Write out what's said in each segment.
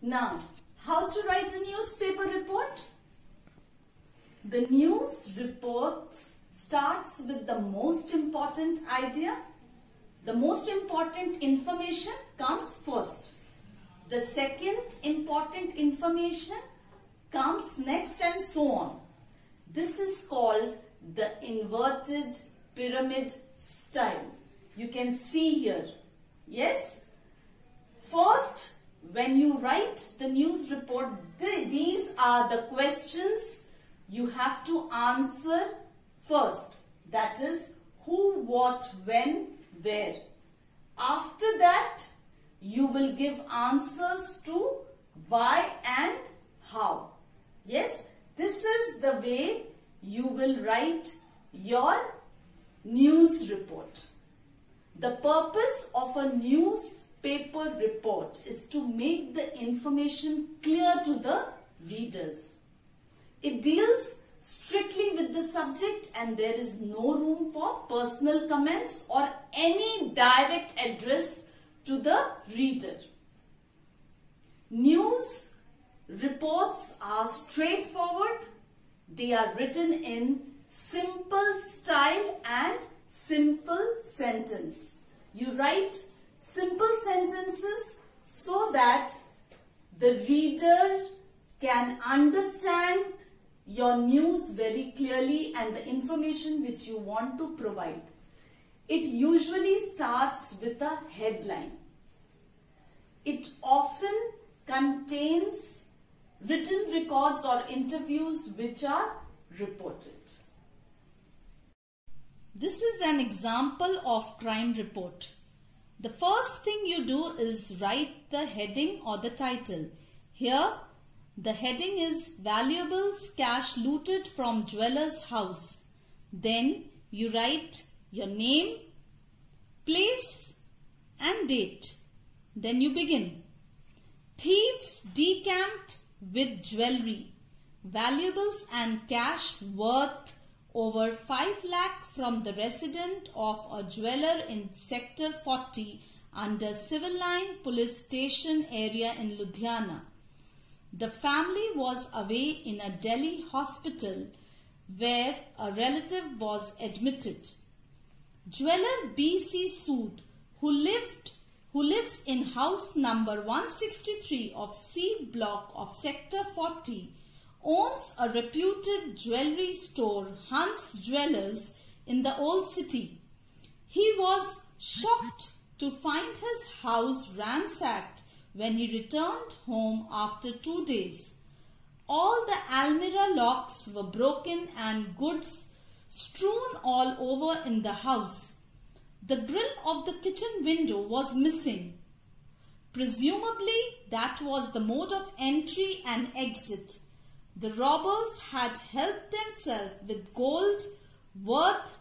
Now, how to write a newspaper report? The news report starts with the most important idea. The most important information comes first. The second important information comes next, and so on. This is called the inverted pyramid style. You can see here. Yes? First, when you write the news report, these are the questions you have to answer first. That is, who, what, when, where. After that, you will give answers to why and how. Yes, this is the way you will write your news report. The purpose of a newspaper report is to make the information clear to the readers. It deals strictly with the subject and there is no room for personal comments or any direct address to the reader. News reports are straightforward. They are written in simple style and simple sentence. You write simple sentences so that the reader can understand your news very clearly and the information which you want to provide. It usually starts with a headline. It often contains written records or interviews which are reported. This is an example of crime report. The first thing you do is write the heading or the title. Here, the heading is Valuables Cash Looted from Jeweller's House. Then you write your name, place and date. Then you begin. Thieves decamped with jewellery, valuables and cash worth over 5 lakh from the resident of a jeweller in Sector 40 under Civil Line Police Station area in Ludhiana. The family was away in a Delhi hospital where a relative was admitted. Jeweller B.C. Sood, who lives in house number 163 of C block of Sector 40, owns a reputed jewellery store, Hans Jewellers, in the old city. He was shocked to find his house ransacked when he returned home after 2 days. All the almirah locks were broken and goods strewn all over in the house. The grill of the kitchen window was missing. Presumably, that was the mode of entry and exit. The robbers had helped themselves with gold worth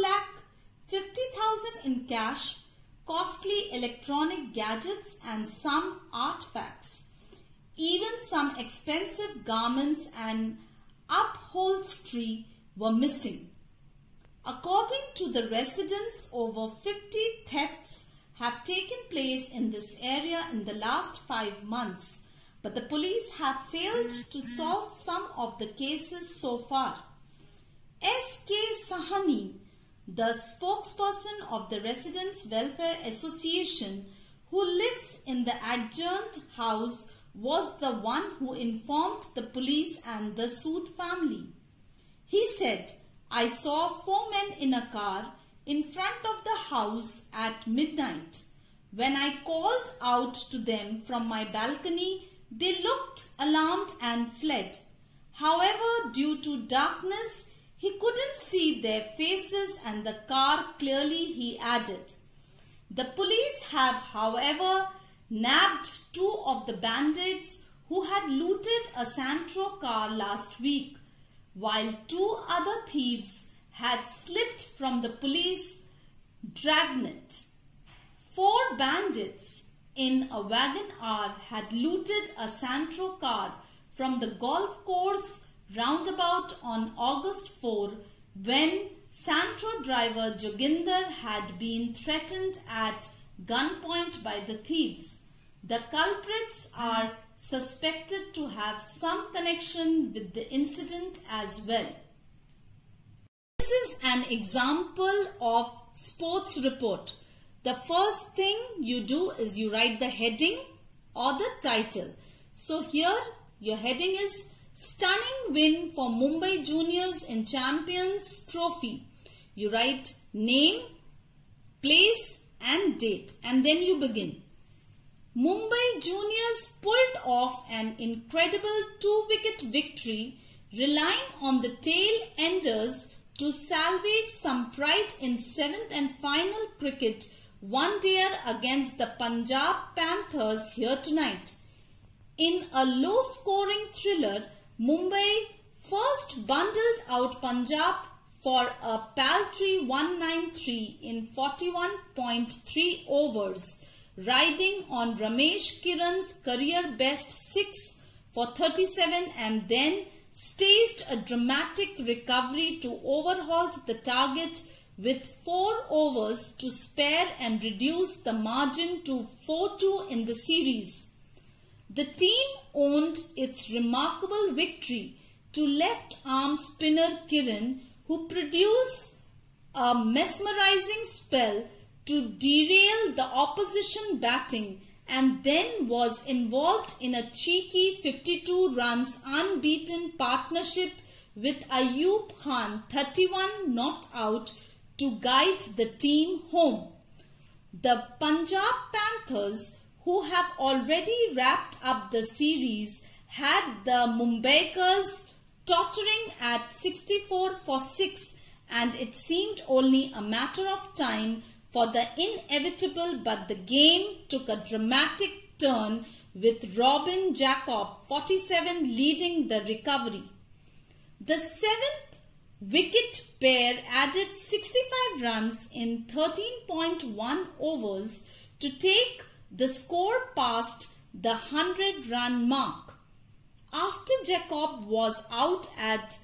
2,50,000 in cash, costly electronic gadgets and some artifacts. Even some expensive garments and upholstery were missing. According to the residents, over 50 thefts have taken place in this area in the last 5 months, but the police have failed to solve some of the cases so far. S.K. Sahani, the spokesperson of the Residents' Welfare Association, who lives in the adjourned house, was the one who informed the police and the Sood family. He said, "I saw 4 men in a car in front of the house at midnight. When I called out to them from my balcony, they looked alarmed and fled. However, due to darkness, he couldn't see their faces and the car clearly," he added. The police have, however, nabbed 2 of the bandits who had looted a Santro car last week, while 2 other thieves had slipped from the police dragnet. 4 bandits in a Wagon-R had looted a Santro car from the golf course roundabout on August 4 when Santro driver Joginder had been threatened at gunpoint by the thieves. The culprits are suspected to have some connection with the incident as well. This is an example of sports report. The first thing you do is you write the heading or the title. So here your heading is Stunning Win for Mumbai Juniors in Champions Trophy. You write name, place and date, and then you begin. Mumbai Juniors pulled off an incredible 2-wicket victory, relying on the tail-enders to salvage some pride in 7th and final cricket one-dayer against the Punjab Panthers here tonight. In a low-scoring thriller, Mumbai first bundled out Punjab for a paltry 193 in 41.3 overs, riding on Ramesh Kiran's career best 6 for 37 and then staged a dramatic recovery to overhaul the target with 4 overs to spare and reduce the margin to 4-2 in the series. The team owned its remarkable victory to left-arm spinner Kiran, who produced a mesmerizing spell to derail the opposition batting and then was involved in a cheeky 52 runs unbeaten partnership with Ayub Khan 31 not out to guide the team home. The Punjab Panthers, who have already wrapped up the series, had the Mumbaikars tottering at 64 for 6, and it seemed only a matter of time for the inevitable, but the game took a dramatic turn with Robin Jacob 47 leading the recovery. The 7th wicket pair added 65 runs in 13.1 overs to take the score past the 100-run mark. After Jacob was out at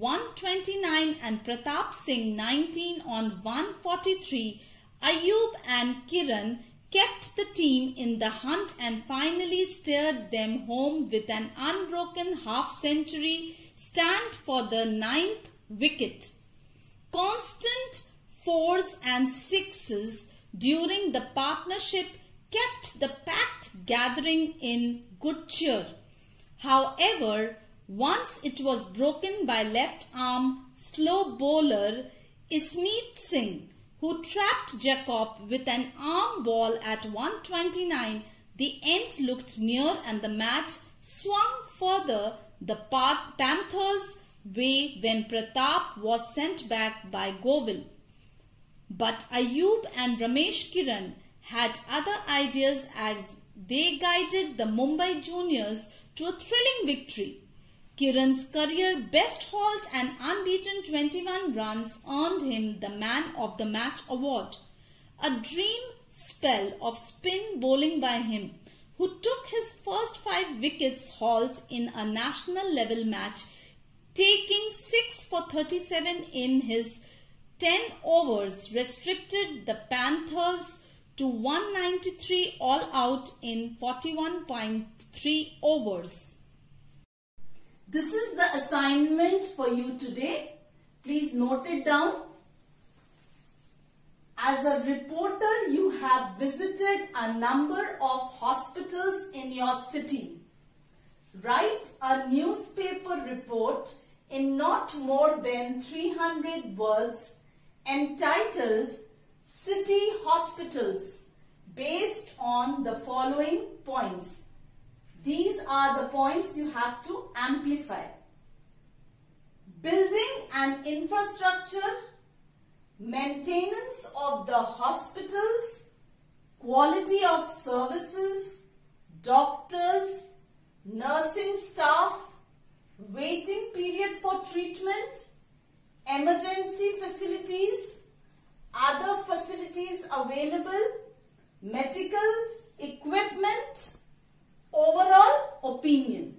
129 and Pratap Singh 19 on 143, Ayub and Kiran kept the team in the hunt and finally steered them home with an unbroken half-century stand for the 9th wicket. Constant 4s and 6s during the partnership kept the packed gathering in good cheer. However, once it was broken by left-arm slow bowler Ismeet Singh, who trapped Jacob with an arm ball at 129, the end looked near and the match swung further the Panthers' way when Pratap was sent back by Govil. But Ayub and Ramesh Kiran had other ideas as they guided the Mumbai Juniors to a thrilling victory. Kiran's career best halt and unbeaten 21 runs earned him the Man of the Match award. A dream spell of spin bowling by him, who took his first 5 wickets halt in a national level match, taking 6 for 37 in his 10 overs, restricted the Panthers to 193 all out in 41.3 overs. This is the assignment for you today. Please note it down. As a reporter, you have visited a number of hospitals in your city. Write a newspaper report in not more than 300 words entitled City Hospitals based on the following points. These are the points you have to amplify. Building and infrastructure, maintenance of the hospitals, quality of services, doctors, nursing staff, waiting period for treatment, emergency facilities, other facilities available, medical equipment, overall opinion.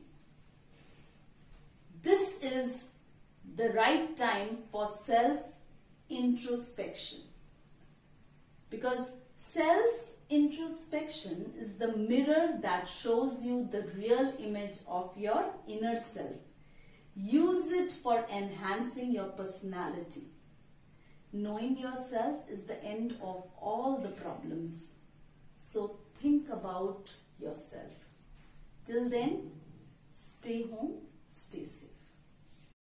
This is the right time for self-introspection, because self Introspection is the mirror that shows you the real image of your inner self. Use it for enhancing your personality. Knowing yourself is the end of all the problems. So think about yourself. Till then, stay home, stay safe.